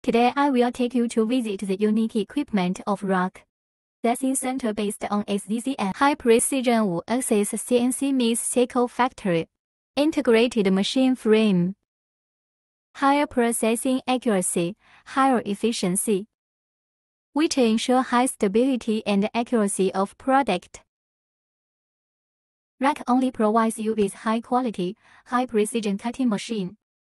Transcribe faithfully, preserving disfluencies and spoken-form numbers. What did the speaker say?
Today I will take you to visit the unique equipment of R U K. Design center based on S D C and high-precision five-axis C N C mechanical factory. Integrated machine frame. Higher processing accuracy, higher efficiency. Which ensure high stability and accuracy of product. R U K only provides you with high-quality, high-precision cutting machine.